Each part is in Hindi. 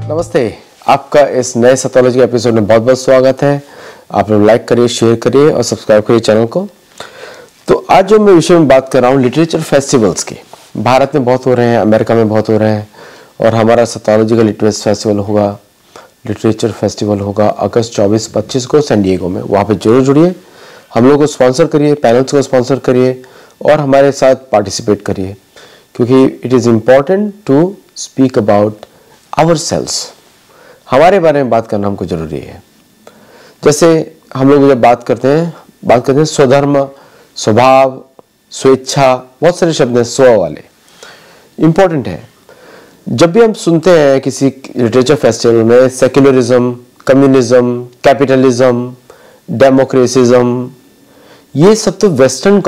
नमस्ते, आपका इस नए सतोलॉजी के एपिसोड में बहुत बहुत स्वागत है। आप लोग लाइक करिए, शेयर करिए और सब्सक्राइब करिए चैनल को। तो आज जो मैं विषय में बात कर रहा हूँ लिटरेचर फेस्टिवल्स की। भारत में बहुत हो रहे हैं, अमेरिका में बहुत हो रहे हैं और हमारा सतोलॉजी का लिटरेचर फेस्टिवल होगा, लिटरेचर फेस्टिवल होगा अगस्त 24-25 को सैन डिएगो में। वहाँ पर जरूर जुड़िए, हम लोग को स्पॉन्सर करिए, पैनल्स को स्पॉन्सर करिए और हमारे साथ पार्टिसिपेट करिए, क्योंकि it is important to speak about ourselves. हमारे बारे में बात करना हमको जरूरी है। जैसे हम लोग जब बात करते हैं स्वधर्म, स्वभाव, स्वेच्छा, बहुत सारे शब्द हैं स्व वाले, इम्पोर्टेंट है। जब भी हम सुनते हैं किसी लिटरेचर फेस्टिवल में सेक्युलरिज्म, कम्युनिज्म, कैपिटलिज्म, डेमोक्रेसिज्म, ये सब तो वेस्टर्न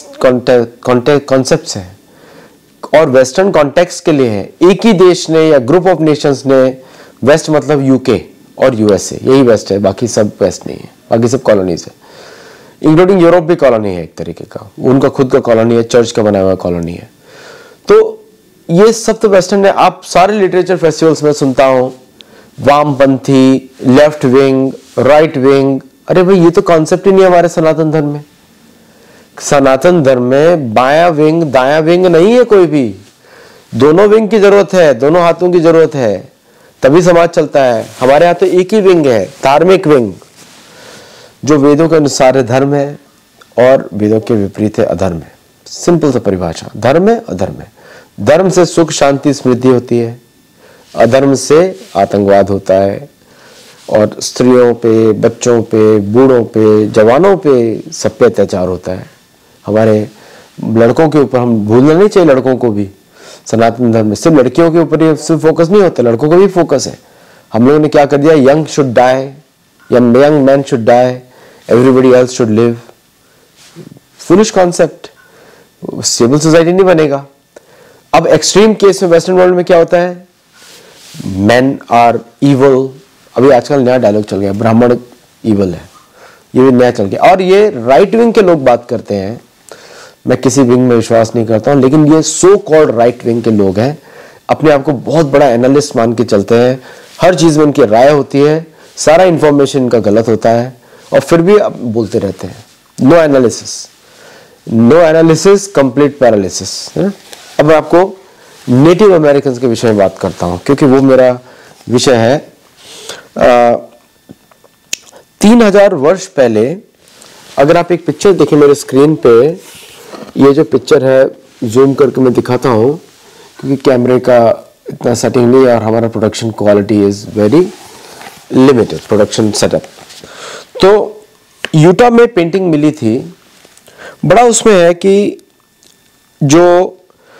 कॉन्सेप्ट्स हैं और वेस्टर्न कॉन्टेक्स्ट के लिए है। एक ही देश ने या ग्रुप ऑफ नेशंस ने, वेस्ट मतलब यूके और यूएसए, यही वेस्ट है, बाकी सब वेस्ट नहीं है, बाकी सब कॉलोनीज है। इंक्लूडिंग यूरोप भी कॉलोनी है एक तरीके का, उनका खुद का कॉलोनी है, चर्च का बनाया हुआ कॉलोनी है। तो ये सब तो वेस्टर्न है। आप सारे लिटरेचर फेस्टिवल्स में सुनता हूँ वामपंथी, लेफ्ट विंग, राइट विंग। अरे भाई, ये तो कॉन्सेप्ट ही नहीं है हमारे सनातन धर्म में। सनातन धर्म में बायां विंग दायां विंग नहीं है कोई भी, दोनों विंग की जरूरत है, दोनों हाथों की जरूरत है, तभी समाज चलता है। हमारे यहाँ तो एक ही विंग है, धार्मिक विंग, जो वेदों के अनुसार धर्म है और वेदों के विपरीत है अधर्म है। सिंपल सा परिभाषा, धर्म है अधर्म है। धर्म से सुख शांति समृद्धि होती है, अधर्म से आतंकवाद होता है और स्त्रियों पे, बच्चों पे, बूढ़ों पे, जवानों पे सब पे अत्याचार होता है। हमारे लड़कों के ऊपर, हम भूलना नहीं चाहिए लड़कों को भी, सनातन धर्म में सिर्फ लड़कियों के ऊपर ही सिर्फ फोकस नहीं होता, लड़कों का भी फोकस है। हम लोगों ने क्या कर दिया, young should die, young man should die, everybody else should live. Foolish concept, stable society नहीं बनेगा। अब एक्सट्रीम केस में वेस्टर्न वर्ल्ड में क्या होता है, मेन आर इवल। अभी आजकल नया डायलॉग चल गया, ब्राह्मण इवल है, ये भी नया चल गया। और ये राइट विंग के लोग बात करते हैं, मैं किसी विंग में विश्वास नहीं करता हूं, लेकिन ये सो कॉल्ड राइट विंग के लोग हैं, अपने आप को बहुत बड़ा एनालिस्ट मान के चलते हैं, हर चीज में उनकी राय होती है, सारा इंफॉर्मेशन इनका गलत होता है और फिर भी अब बोलते रहते हैं। No analysis complete paralysis. अब मैं आपको नेटिव अमेरिकन के विषय में बात करता हूं, क्योंकि वो मेरा विषय है। 3000 वर्ष पहले, अगर आप एक पिक्चर देखें मेरे स्क्रीन पे, ये जो पिक्चर है जूम करके मैं दिखाता हूँ, क्योंकि कैमरे का इतना सेटिंग नहीं है और हमारा production quality is very limited, production setup. तो यूटा में पेंटिंग मिली थी, बड़ा उसमें है कि जो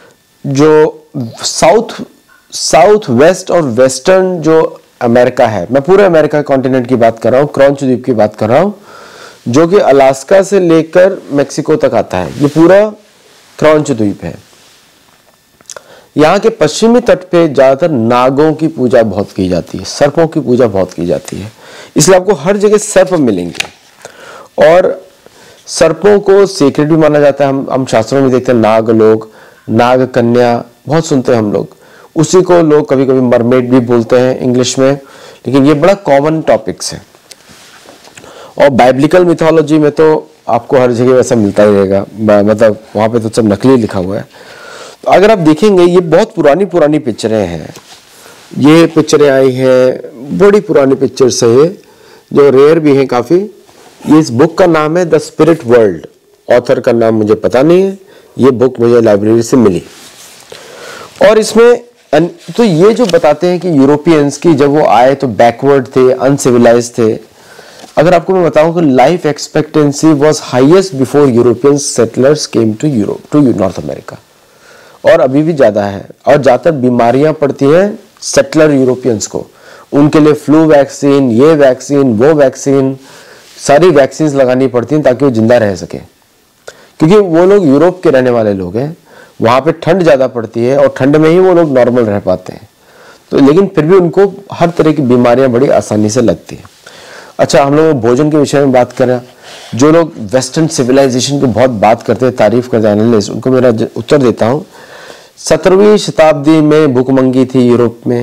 साउथ वेस्ट और वेस्टर्न जो अमेरिका है, मैं पूरे अमेरिका कॉन्टिनेंट की बात कर रहा हूँ, क्रॉन्च द्वीप की बात कर रहा हूँ, जो कि अलास्का से लेकर मेक्सिको तक आता है। ये पूरा क्रॉन्च द्वीप है। यहाँ के पश्चिमी तट पे ज्यादातर नागों की पूजा बहुत की जाती है, सर्पों की पूजा बहुत की जाती है, इसलिए आपको हर जगह सर्प मिलेंगे और सर्पों को सीक्रेट भी माना जाता है। हम शास्त्रों में देखते हैं नाग लोग, नाग कन्या बहुत सुनते हैं हम लोग, उसी को लोग कभी कभी मरमेड भी बोलते हैं इंग्लिश में, लेकिन ये बड़ा कॉमन टॉपिक्स है। और बाइब्लिकल मिथोलॉजी में तो आपको हर जगह वैसा मिलता ही रहेगा, मतलब वहां पे तो सब नकली लिखा हुआ है। तो अगर आप देखेंगे, ये बहुत पुरानी पिक्चरें हैं, ये पिक्चरें आई हैं, बड़ी पुरानी पिक्चर्स है ये, जो रेयर भी हैं काफी। ये इस बुक का नाम है द स्पिरिट वर्ल्ड, ऑथर का नाम मुझे पता नहीं है, ये बुक मुझे लाइब्रेरी से मिली। और इसमें तो ये जो बताते हैं कि यूरोपियंस की जब वो आए तो बैकवर्ड थे, अनसिविलाइज थे। अगर आपको मैं बताऊं कि life expectancy was highest before European settlers came to Europe, to North America, और अभी भी ज्यादा है। और ज्यादातर बीमारियां पड़ती हैं सेटलर यूरोपियंस को, उनके लिए फ्लू वैक्सीन, ये वैक्सीन, वो वैक्सीन, सारी वैक्सीन लगानी पड़ती हैं ताकि वो जिंदा रह सके, क्योंकि वो लोग यूरोप के रहने वाले लोग हैं, वहां पे ठंड ज्यादा पड़ती है और ठंड में ही वो लोग नॉर्मल रह पाते हैं। तो लेकिन फिर भी उनको हर तरह की बीमारियां बड़ी आसानी से लगती हैं। अच्छा, हम लोग भोजन के विषय में बात करें, जो लोग वेस्टर्न सिविलाइजेशन की बहुत बात करते हैं, तारीफ करते हैं एनालिस्ट, उनको मेरा उत्तर देता हूँ। 17वीं शताब्दी में भूखमंगी थी यूरोप में,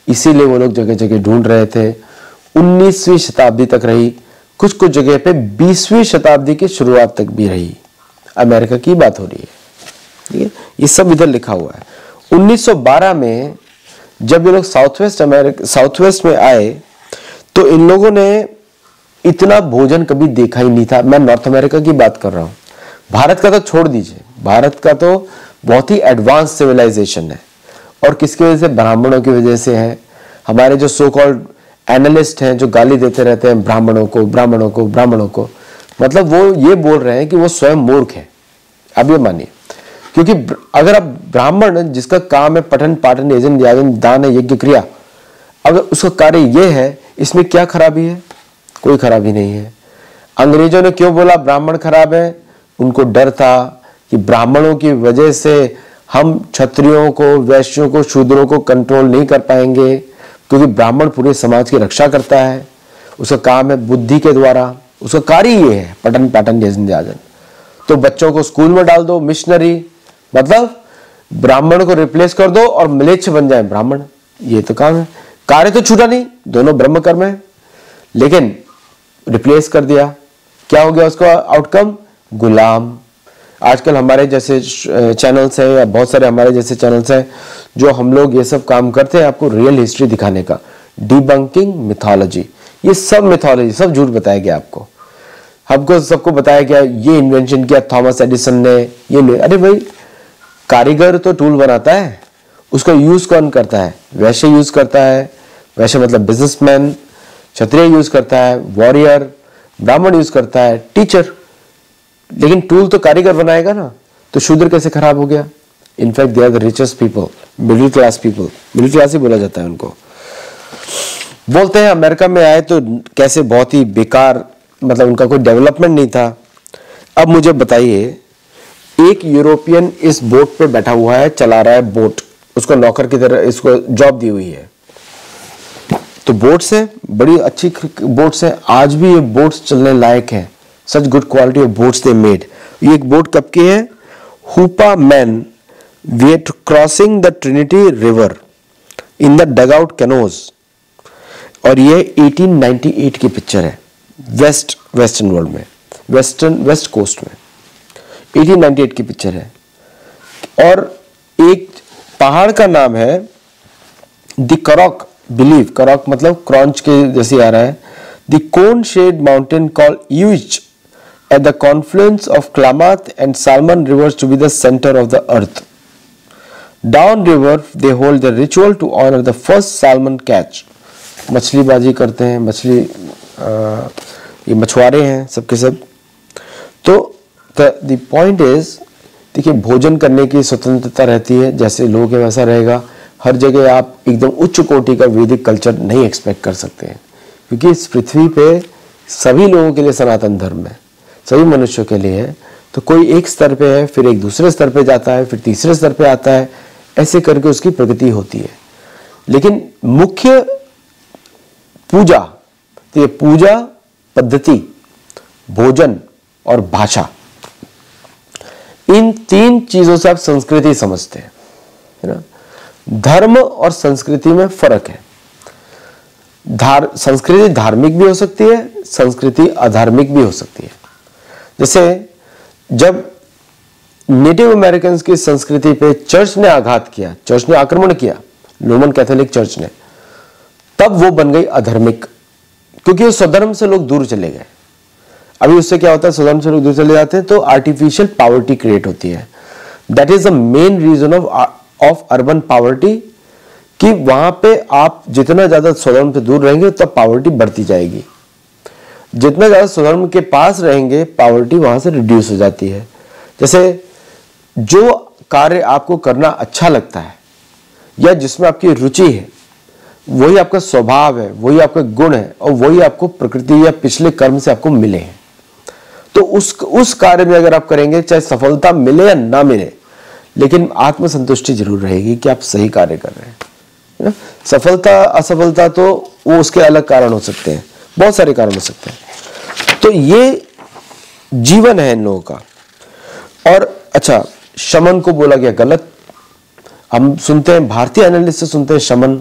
इसीलिए वो लोग जगह जगह ढूंढ रहे थे। 19वीं शताब्दी तक रही, कुछ कुछ जगह पे 20वीं शताब्दी की शुरुआत तक भी रही। अमेरिका की बात हो रही है, ठीक है, ये सब इधर लिखा हुआ है। 1912 में जब ये लोग साउथ वेस्ट में आए तो इन लोगों ने इतना भोजन कभी देखा ही नहीं था। मैं नॉर्थ अमेरिका की बात कर रहा हूं, भारत का तो छोड़ दीजिए, भारत का तो बहुत ही एडवांस सिविलाइजेशन है। और किसकी वजह से? ब्राह्मणों की वजह से है। हमारे जो सो कॉल्ड एनालिस्ट हैं जो गाली देते रहते हैं ब्राह्मणों को ब्राह्मणों को ब्राह्मणों को, मतलब वो ये बोल रहे हैं कि वो स्वयं मूर्ख है। अब ये मानिए, क्योंकि अगर आप ब्राह्मण जिसका काम है पठन पाठन यजन यागन दान यज्ञ क्रिया, अगर उसका कार्य ये है, इसमें क्या खराबी है? कोई खराबी नहीं है। अंग्रेजों ने क्यों बोला ब्राह्मण खराब है? उनको डर था कि ब्राह्मणों की वजह से हम क्षत्रियों को, वैश्यों को, शूद्रों को कंट्रोल नहीं कर पाएंगे, क्योंकि ब्राह्मण पूरे समाज की रक्षा करता है। उसका काम है बुद्धि के द्वारा, उसका कार्य ये है पठन पाठन यजन यागन। तो बच्चों को स्कूल में डाल दो मिशनरी, मतलब ब्राह्मण को रिप्लेस कर दो और म्लेच्छ बन जाए ब्राह्मण, ये तो काम है। कार्य तो छूटा नहीं, दोनों ब्रह्म कर्म है, लेकिन रिप्लेस कर दिया। क्या हो गया उसका आउटकम? गुलाम। आजकल हमारे जैसे चैनल्स हैं या बहुत सारे हमारे जैसे चैनल्स हैं जो हम लोग ये सब काम करते हैं आपको रियल हिस्ट्री दिखाने का, डिबंकिंग मिथोलॉजी। ये सब मिथोलॉजी, सब झूठ बताया गया आपको। हमको सबको बताया गया ये इन्वेंशन किया थॉमस एडिसन ने, ये नहीं। अरे भाई, कारीगर तो टूल बनाता है, उसका यूज कौन करता है? वैश्य यूज करता है, वैश्य मतलब बिजनेसमैन। क्षत्रिय यूज करता है, वॉरियर। ब्राह्मण यूज करता है, टीचर। लेकिन टूल तो कारीगर बनाएगा ना। तो शूद्र कैसे खराब हो गया? In fact they are the richest people, middle class people, middle class ही बोला जाता है उनको। बोलते हैं अमेरिका में आए तो कैसे बहुत ही बेकार, मतलब उनका कोई डेवलपमेंट नहीं था। अब मुझे बताइए, एक यूरोपियन इस बोट पे बैठा हुआ है, चला रहा है बोट, उसको नौकर की तरह इसको जॉब दी हुई है। तो बोट्स है, बड़ी अच्छी बोट्स है, आज भी ये बोट्स चलने लायक है। Such good quality of boats they made. ये एक बोट कब की है? Hupa man wait crossing the Trinity river in the dugout canoes. और ये 1898 की पिक्चर है, वेस्टर्न वर्ल्ड में, वेस्ट कोस्ट में 1898 की पिक्चर है। और एक पहाड़ का नाम है द करॉक बिलीव, करॉक मतलब क्रॉन्च के जैसे आ रहा है, the cone shaped mountain called Yuch at the confluence of Klamath and Salmon rivers to be the centre of the earth. Down river they hold the ritual to honour the first salmon catch. मछलीबाजी करते हैं, मछली ये मछुआरे हैं सबके सब। तो द पॉइंट इज, देखिए भोजन करने की स्वतंत्रता रहती है, जैसे लोग हैं वैसा रहेगा। हर जगह आप एकदम उच्च कोटि का वैदिक कल्चर नहीं एक्सपेक्ट कर सकते हैं, क्योंकि इस पृथ्वी पे सभी लोगों के लिए सनातन धर्म है, सभी मनुष्यों के लिए है। तो कोई एक स्तर पे है, फिर एक दूसरे स्तर पे जाता है, फिर तीसरे स्तर पे आता है, ऐसे करके उसकी प्रगति होती है। लेकिन मुख्य पूजा, तो ये पूजा पद्धति, भोजन और भाषा, इन तीन चीजों से आप संस्कृति समझते हैं, है ना। धर्म और संस्कृति में फर्क है। संस्कृति धार्मिक भी हो सकती है, संस्कृति अधार्मिक भी हो सकती है। जैसे जब नेटिव अमेरिकन की संस्कृति पे चर्च ने आघात किया, चर्च ने आक्रमण किया, रोमन कैथोलिक चर्च ने, तब वो बन गई अधर्मिक, क्योंकि उस स्वधर्म से लोग दूर चले गए। अभी उससे क्या होता है, स्वधर्म से लोग दूर चले जाते हैं तो आर्टिफिशियल पॉवर्टी क्रिएट होती है। That is the main reason of urban poverty, कि वहां पे आप जितना ज्यादा स्वधर्म से दूर रहेंगे तब पॉवर्टी बढ़ती जाएगी। जितना ज्यादा स्वधर्म के पास रहेंगे पॉवर्टी वहां से रिड्यूस हो जाती है। जैसे जो कार्य आपको करना अच्छा लगता है या जिसमें आपकी रुचि है, वही आपका स्वभाव है, वही आपका गुण है, और वही आपको प्रकृति या पिछले कर्म से आपको मिले हैं। तो उस कार्य में अगर आप करेंगे, चाहे सफलता मिले या ना मिले, लेकिन आत्मसंतुष्टि जरूर रहेगी कि आप सही कार्य कर रहे हैं। सफलता असफलता तो वो उसके अलग कारण हो सकते हैं, बहुत सारे कारण हो सकते हैं। तो ये जीवन है इन लोगों का। और अच्छा, शमन को बोला गया गलत। हम सुनते हैं, भारतीय एनालिस्ट से सुनते हैं शमन,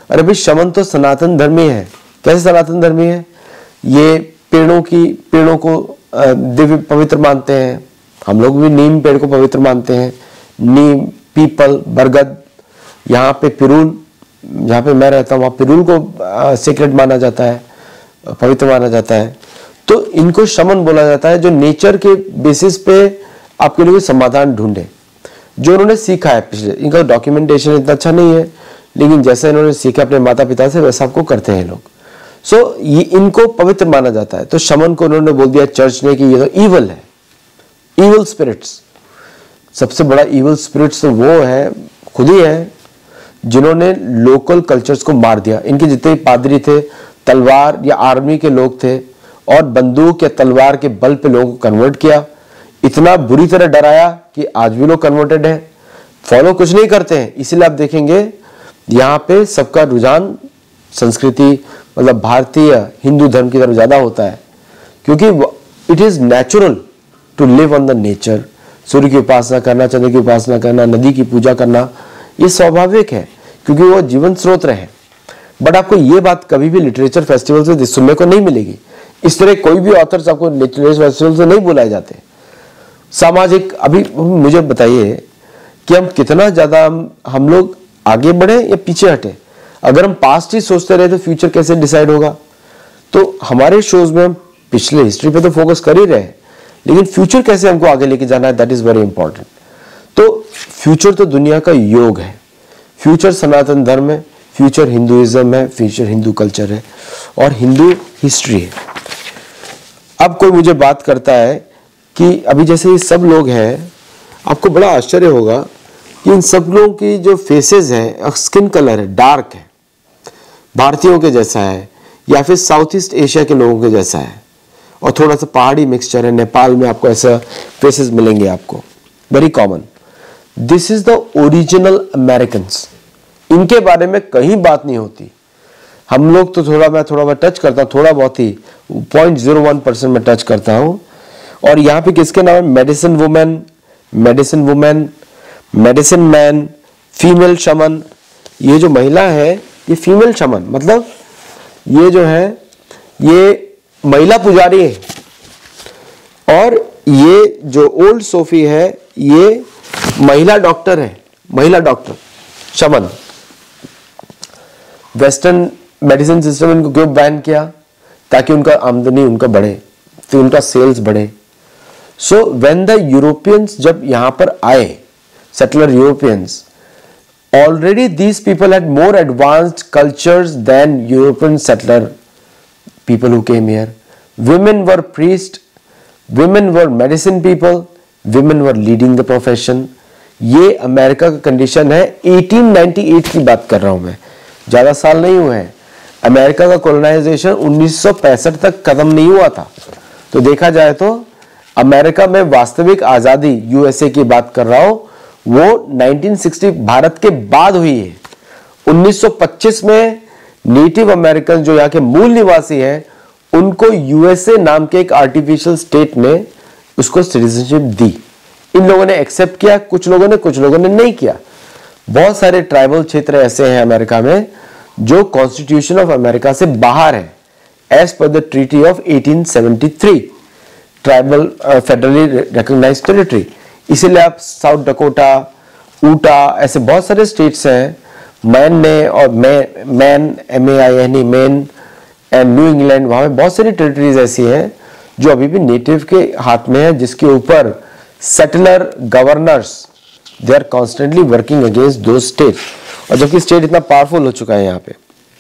अरे भाई शमन तो सनातन धर्मी है। कैसे सनातन धर्मी है? ये पेड़ों को दिव्य पवित्र मानते हैं। हम लोग भी नीम पेड़ को पवित्र मानते हैं। नीम, पीपल, बरगद, यहाँ पे पिरूल, जहाँ पे मैं रहता हूँ वहाँ पिरूल को सीक्रेट माना जाता है, पवित्र माना जाता है। तो इनको शमन बोला जाता है, जो नेचर के बेसिस पे आपके लिए समाधान ढूंढे, जो उन्होंने सीखा है पिछले। इनका डॉक्यूमेंटेशन इतना अच्छा नहीं है, लेकिन जैसा इन्होंने सीखा अपने माता पिता से वैसा आपको करते हैं लोग। सो ये इनको पवित्र माना जाता है। तो शमन को उन्होंने बोल दिया चर्च ने कि ये तो ईवल है, ईवल स्पिरिट्स। सबसे बड़ा ईवल स्पिरिट्स तो वो है, खुद ही है, जिन्होंने लोकल कल्चर्स को मार दिया। इनके जितने पादरी थे, तलवार या आर्मी के लोग थे, और बंदूक या तलवार के बल पे लोगों को कन्वर्ट किया। इतना बुरी तरह डराया कि आज भी लोग कन्वर्टेड हैं, फॉलो कुछ नहीं करते हैं। इसीलिए आप देखेंगे यहाँ पे सबका रुझान संस्कृति मतलब भारतीय हिंदू धर्म की तरफ ज्यादा होता है, क्योंकि it is natural to live on the nature. सूर्य की उपासना करना, चंद्र की उपासना करना, नदी की पूजा करना, ये स्वाभाविक है क्योंकि वो जीवन स्रोत है। बट आपको ये बात कभी भी लिटरेचर फेस्टिवल से सुनने को नहीं मिलेगी। इस तरह कोई भी ऑथर्स आपको लिटरेचर फेस्टिवल से नहीं बुलाए जाते। सामाजिक, अभी मुझे बताइए कि हम कितना ज्यादा हम लोग आगे बढ़े या पीछे हटे। अगर हम पास्ट ही सोचते रहे तो फ्यूचर कैसे डिसाइड होगा? तो हमारे शोज में हम पिछले हिस्ट्री पे तो फोकस कर ही रहे हैं, लेकिन फ्यूचर कैसे हमको आगे लेके जाना है, दैट इज वेरी इंपॉर्टेंट। तो फ्यूचर तो दुनिया का योग है, फ्यूचर सनातन धर्म है, फ्यूचर हिंदुइज्म है, फ्यूचर हिंदू कल्चर है और हिंदू हिस्ट्री है। अब कोई मुझे बात करता है कि अभी जैसे ये सब लोग हैं, आपको बड़ा आश्चर्य होगा कि इन सब लोगों की जो फेसेस हैं, स्किन कलर है, डार्क है, भारतीयों के जैसा है या फिर साउथ ईस्ट एशिया के लोगों के जैसा है, और थोड़ा सा पहाड़ी मिक्सचर है। नेपाल में आपको ऐसा फेसेस मिलेंगे आपको, very common. This is the original Americans. इनके बारे में कहीं बात नहीं होती। हम लोग तो मैं थोड़ा बहुत टच करता हूँ, थोड़ा बहुत ही 0.01% में टच करता हूँ। और यहाँ पे किसके नाम है? Medicine women, medicine man, female shaman. ये जो महिला है ये फीमेल शमन, मतलब ये जो है ये महिला पुजारी है। और ये जो ओल्ड सोफी है ये महिला डॉक्टर है, महिला डॉक्टर शमन। वेस्टर्न मेडिसिन सिस्टम इनको क्यों बैन किया? ताकि उनका आमदनी उनका बढ़े, फिर उनका सेल्स बढ़े। सो व्हेन द यूरोपियंस जब यहां पर आए, settler Europeans, already these people had more advanced cultures than European settler people who came here. Women were priests, women were medicine people, women were leading the profession. ये अमेरिका का कंडीशन है। 1898 की बात कर रहा हूं मैं, ज्यादा साल नहीं हुए हैं। अमेरिका का कॉलोनाइजेशन 1965 तक खत्म नहीं हुआ था। तो देखा जाए तो अमेरिका में वास्तविक आजादी, यूएसए की बात कर रहा हूं, वो 1960 भारत के बाद हुई है। 1925 में नेटिव अमेरिकन जो यहाँ के मूल निवासी हैं, उनको यूएसए नाम के एक आर्टिफिशियल स्टेट ने उसको सिटीजनशिप दी। इन लोगों ने एक्सेप्ट किया, कुछ लोगों ने नहीं किया। बहुत सारे ट्राइबल क्षेत्र ऐसे हैं अमेरिका में जो कॉन्स्टिट्यूशन ऑफ अमेरिका से बाहर है, as per the treaty of 1873, tribal federally recognised territory. इसीलिए आप साउथ डकोटा, ऊटा, ऐसे बहुत सारे स्टेट्स हैं, man Maine and New England, वहां में बहुत सारी टेरिटरीज ऐसी हैं जो अभी भी नेटिव के हाथ में है, जिसके ऊपर settler governors they are constantly working against the state. और जबकि स्टेट इतना पावरफुल हो चुका है यहाँ पे।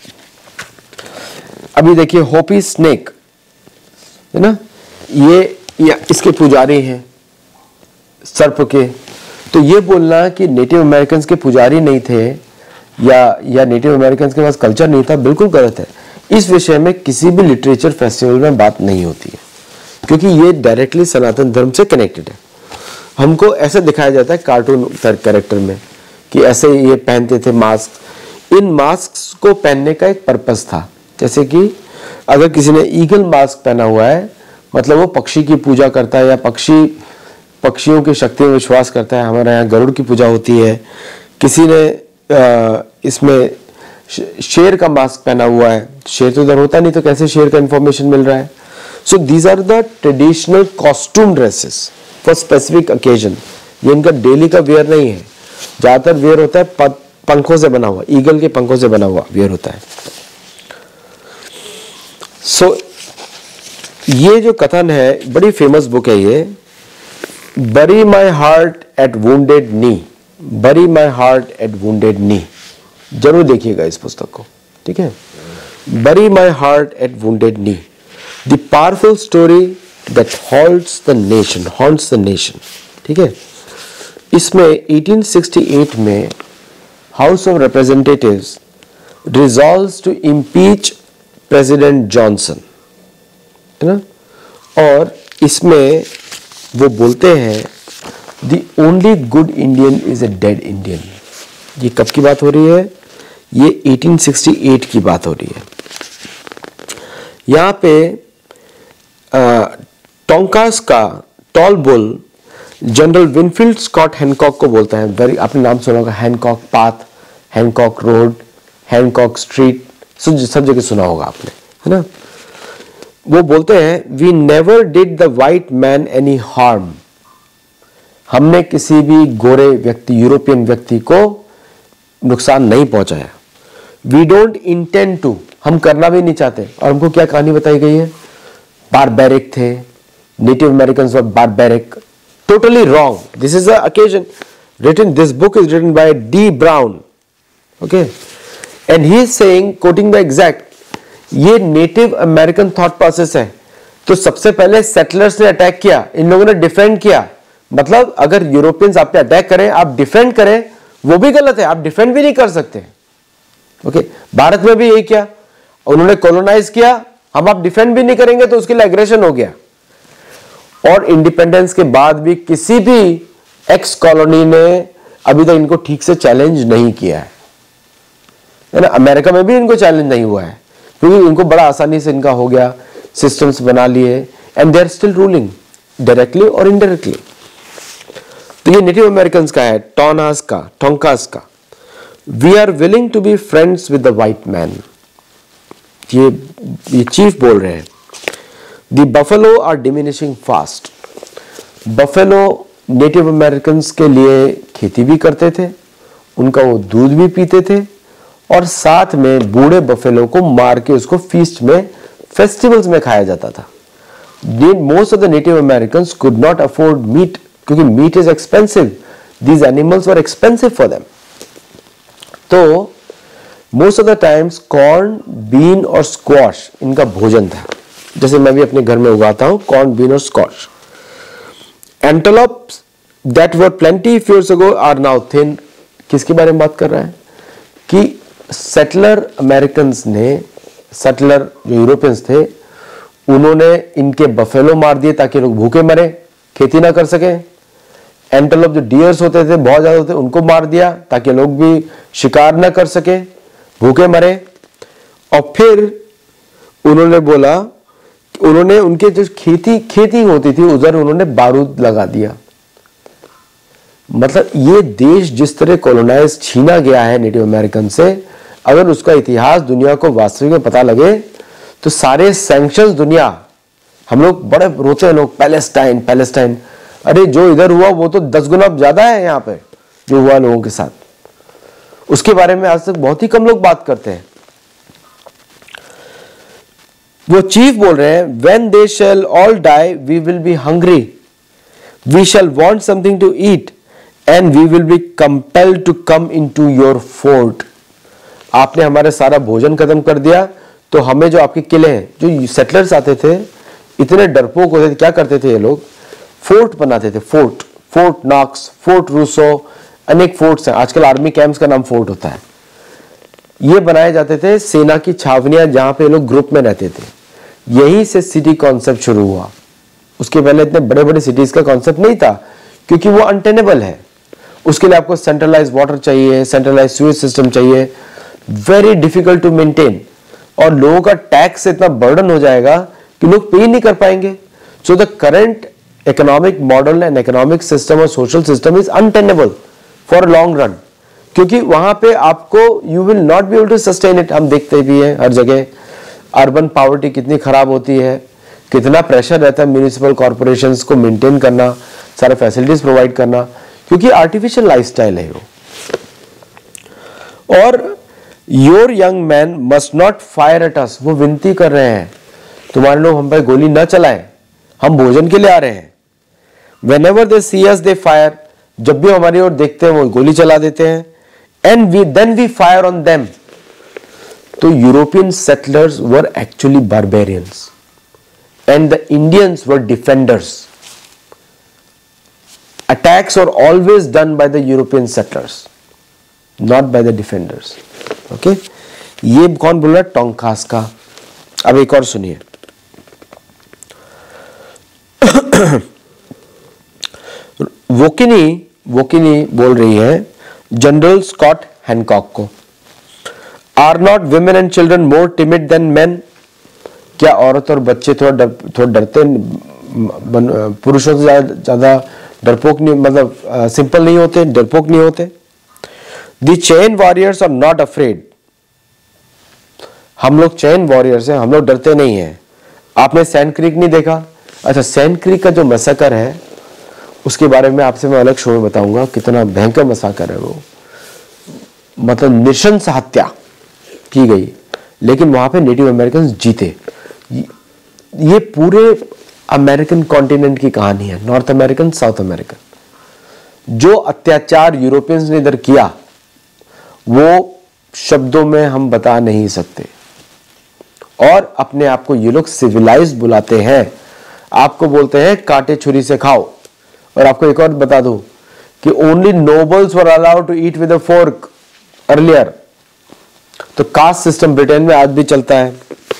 अभी देखिए होपी स्नेक है ना, ये इसके पुजारी हैं सर्प के। तो ये बोलना कि नेटिव अमेरिकन के पुजारी नहीं थे या नेटिव अमेरिकन के पास कल्चर नहीं था, बिल्कुल गलत है। इस विषय में किसी भी लिटरेचर फेस्टिवल में बात नहीं होती है, क्योंकि ये डायरेक्टली सनातन धर्म से कनेक्टेड है। हमको ऐसा दिखाया जाता है कार्टून कैरेक्टर में कि ऐसे ये पहनते थे मास्क। इन मास्क को पहनने का एक पर्पस था। जैसे कि अगर किसी ने ईगल मास्क पहना हुआ है, मतलब वो पक्षी की पूजा करता है या पक्षियों की शक्ति में विश्वास करता है। हमारे यहाँ गरुड़ की पूजा होती है। किसी ने इसमें शेर का मास्क पहना हुआ है, शेर तो इधर होता नहीं, तो कैसे शेर का इंफॉर्मेशन मिल रहा है? So these are the traditional costume dresses for specific occasion. ये इनका डेली का वेयर नहीं है, ज्यादातर वेयर होता है पंखों से बना हुआ, ईगल के पंखों से बना हुआ वेयर होता है। सो ये जो कथन है, बड़ी फेमस बुक है ये, bury my heart at Wounded Knee, bury my heart at Wounded Knee, जरूर देखिएगा इस पुस्तक को, ठीक है। Bury my heart at Wounded Knee, the powerful story that haunts the nation, ठीक है। इसमें 1868 में House of Representatives resolves to impeach President Johnson, है ना, और इसमें वो बोलते हैं the only good Indian is a dead Indian. ये कब की बात हो रही है? ये 1868 की बात हो रही है। यहां पे टोंकास का Tall Bull General Winfield Scott Hancock को बोलता है, वेरी, आपने नाम सुना होगा, Hancock path, Hancock road, Hancock street, सब जगह सुना होगा आपने, है ना। वो बोलते हैं we never did the white man any harm, हमने किसी भी गोरे व्यक्ति, यूरोपियन व्यक्ति को नुकसान नहीं पहुंचाया। वी डोंट इंटेंड टू, हम करना भी नहीं चाहते। और हमको क्या कहानी बताई गई है? बारबैरिक थे, native Americans were barbaric, totally wrong. This is the occasion written, this book is written by D. Brown, okay, and he is saying, quoting the exact, ये नेटिव अमेरिकन थॉट प्रोसेस है। तो सबसे पहले सेटलर्स ने अटैक किया, इन लोगों ने डिफेंड किया। मतलब अगर यूरोपियंस आप पे अटैक करें, आप डिफेंड करें, वो भी गलत है, आप डिफेंड भी नहीं कर सकते, ओके। भारत में भी यही किया, उन्होंने कॉलोनाइज किया, हम आप डिफेंड भी नहीं करेंगे तो उसके लिए एग्रेशन हो गया। और इंडिपेंडेंस के बाद भी किसी भी एक्स कॉलोनी ने अभी तक इनको ठीक से चैलेंज नहीं किया है ना। अमेरिका में भी इनको चैलेंज नहीं हुआ है, क्योंकि इनको बड़ा आसानी से इनका हो गया, सिस्टम्स बना लिए, and they are still ruling directly और इनडायरेक्टली। तो ये नेटिव अमेरिकन का है, टोंकास का, we are willing to be friends with the white man. ये चीफ बोल रहे हैं। The buffalo are diminishing fast. Buffalo native American के लिए खेती भी करते थे, उनका वो दूध भी पीते थे, और साथ में बूढ़े बफेलो को मार के उसको फीस्ट में, फेस्टिवल्स में खाया जाता था। Most of the native Americans could not afford meat, क्योंकि meat is expensive, these animals were expensive for them. तो most of the times corn, bean और स्क्वाश इनका भोजन था। जैसे मैं भी अपने घर में उगाता हूं कॉर्न, बीन और squash. Antelopes that were plenty few years ago are now thin. किसके बारे में बात कर रहा है? कि सेटलर अमेरिकन्स ने, सेटलर जो यूरोपियंस थे, उन्होंने इनके बफेलो मार दिए ताकि लोग भूखे मरे, खेती ना कर सके। एंटेलोप जो डियर्स होते थे, बहुत ज्यादा होते, उनको मार दिया ताकि लोग भी शिकार ना कर सके, भूखे मरे। और फिर उन्होंने बोला, उन्होंने उनके जो खेती होती थी उधर उन्होंने बारूद लगा दिया। मतलब ये देश जिस तरह कॉलोनाइज, छीना गया है नेटिव अमेरिकन से, अगर उसका इतिहास दुनिया को वास्तविक में पता लगे तो सारे सैंक्शंस दुनिया, हम लोग बड़े रोते हैं लोग, पैलेस्टाइन, अरे जो इधर हुआ वो तो 10 गुना ज्यादा है यहाँ पे जो हुआ लोगों के साथ, उसके बारे में आज तक बहुत ही कम लोग बात करते हैं। वो चीफ बोल रहे हैं, when they shall all die we will be hungry, we shall want something to eat and we will be compelled to come into your fort। आपने हमारे सारा भोजन खत्म कर दिया तो हमें जो आपके किले हैं, जो सेटलर्स आते थे इतने डरपोक होते थे, क्या करते थे ये लोग? फोर्ट बनाते थे, फोर्ट नॉक्स, फोर्ट रूसो, अनेक फोर्ट्स हैं। आजकल आर्मी कैंप्स का नाम फोर्ट होता है। ये बनाए जाते थे सेना की छावनियां, जहां पे लोग ग्रुप में रहते थे। यहीं से सिटी कॉन्सेप्ट शुरू हुआ। उसके पहले इतने बड़े बड़े सिटीज का कॉन्सेप्ट नहीं था, क्योंकि वो अनटेनेबल है। उसके लिए आपको सेंट्रलाइज वाटर चाहिए, सेंट्रलाइज स्यूएज सिस्टम चाहिए, वेरी डिफिकल्ट टू मेंटेन, और लोगों का टैक्स इतना बर्डन हो जाएगा कि लोग पे नहीं कर पाएंगे। So the current economic model and economic system और social system is untenable for long run, क्योंकि वहां पे आपको you will not be able to sustain it. हम देखते भी हैं हर जगह अर्बन पॉवर्टी कितनी खराब होती है, कितना प्रेशर रहता है म्यूनिसिपल कॉर्पोरेशंस को मेंटेन करना, सारे फैसिलिटीज प्रोवाइड करना, क्योंकि आर्टिफिशियल लाइफस्टाइल है वो। और your young man must not fire at us, वो विनती कर रहे हैं तुम्हारे लोग हम पे गोली न चलाएं, हम भोजन के लिए आ रहे हैं। Whenever they see us they fire, जब भी हमारी ओर देखते हैं वो गोली चला देते हैं। And then we fire on them. तो European settlers were actually barbarians and the Indians were defenders. Attacks were always done by the European settlers, not by the defenders. Okay? ये कौन बोल रहा है? टोंकास का। अब एक और सुनिए। वोकिनी बोल रही है जनरल स्कॉट हैनकॉक को, are not women and children more timid than men? क्या औरत और बच्चे थोड़ा डरते पुरुषों से ज्यादा डरपोक नहीं, मतलब सिंपल नहीं होते, डरपोक नहीं होते? The Cheyenne warriors are not afraid, हम लोग चेन वॉरियर्स हैं, हम लोग डरते नहीं हैं। आपने सैंड क्रीक नहीं देखा? अच्छा, सैंड क्रीक का जो मैसेकर है उसके बारे में आपसे मैं अलग शो में बताऊंगा, कितना भयंकर मैसेकर है वो, मतलब नृशंस हत्या की गई, लेकिन वहां पे नेटिव अमेरिकन जीते। ये पूरे अमेरिकन कॉन्टिनेंट की कहानी है, नॉर्थ अमेरिकन, साउथ अमेरिकन। जो अत्याचार यूरोपियंस ने इधर किया वो शब्दों में हम बता नहीं सकते, और अपने आप को ये लोग सिविलाइज्ड बुलाते हैं, आपको बोलते हैं कांटे छुरी से खाओ। और आपको एक और बता दूं कि only nobles were allowed to eat with a fork earlier. तो कास्ट सिस्टम ब्रिटेन में आज भी चलता है।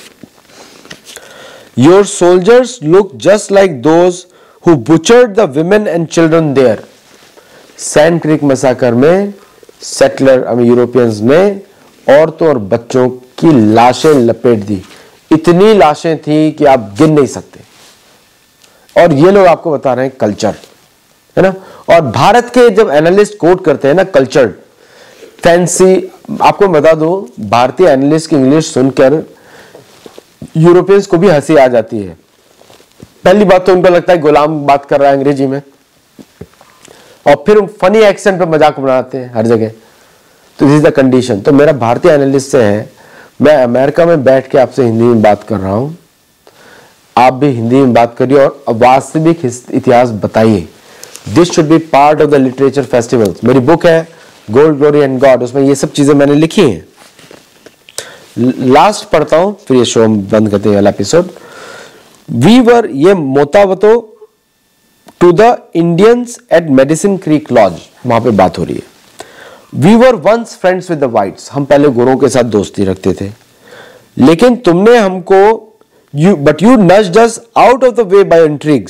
Your soldiers look just like those who butchered the women and children there. Sand Creek massacre में सेटलर यूरोपियंस ने औरतों और बच्चों की लाशें लपेट दी, इतनी लाशें थी कि आप गिन नहीं सकते। और ये लोग आपको बता रहे हैं कल्चर, है ना। और भारत के जब एनालिस्ट कोट करते हैं ना कल्चर फैंसी, आपको बता दो भारतीय एनालिस्ट की इंग्लिश सुनकर यूरोपियंस को भी हंसी आ जाती है। पहली बात तो उनको लगता है गुलाम बात कर रहा है अंग्रेजी में, और फिर फनी एक्सेंट पे मजाक बनाते हैं हर जगह। तो दिस इज द कंडीशन। तो मेरा भारतीय एनालिस्ट से है, मैं अमेरिका में बैठ के आपसे हिंदी में बात कर रहा हूं, आप भी हिंदी में बात करिए और वास्तविक इतिहास बताइए। This should be part of the literature festivals. मेरी बुक है गोल्ड ग्लोरी एंड गॉड, उसमें ये सब चीजें मैंने लिखी हैं। लास्ट पढ़ता हूं फिर ये शो बंद करते हैं वाला एपिसोड। वी वर, ये Motavato to the Indians at Medicine Creek Lodge, वहां पे बात हो रही है। We were once friends with the whites, हम पहले गोरों के साथ दोस्ती रखते थे, लेकिन तुमने हमको but you nudged us out of the way by intrigues.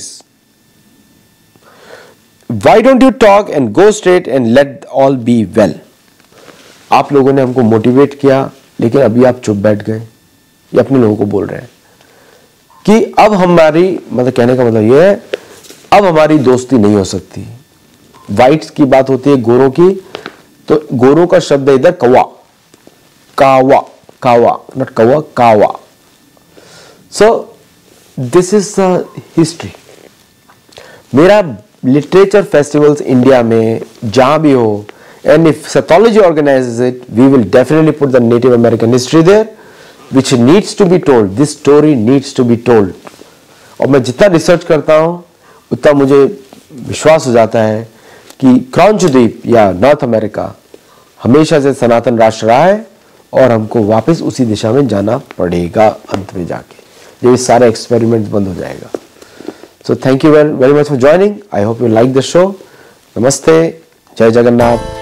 Why don't you talk and go straight and let all be well? आप लोगों ने हमको मोटिवेट किया, लेकिन अभी आप चुप बैठ गए। ये अपने लोगों को बोल रहे हैं कि अब हमारी, मतलब कहने का मतलब ये है, अब हमारी दोस्ती नहीं हो सकती। वाइट्स की बात होती है गोरों की, तो गोरों का शब्द है इधर कौवा, कावा, कावा, नॉट कौवा, कावा। So this is the history. मेरा लिटरेचर फेस्टिवल्स इंडिया में जहां भी हो, and if Sathology organizes it, we will definitely put the Native American history there, which needs to be told. This story needs to be told. और मैं जितना रिसर्च करता हूं उतना मुझे विश्वास हो जाता है कि क्रॉन्च द्वीप या नॉर्थ अमेरिका हमेशा से सनातन राष्ट्र रहा है, और हमको वापस उसी दिशा में जाना पड़ेगा अंत में जाके, जब ये सारे एक्सपेरिमेंट बंद हो जाएगा। So thank you very much for joining. I hope you like the show. नमस्ते, जय जगन्नाथ।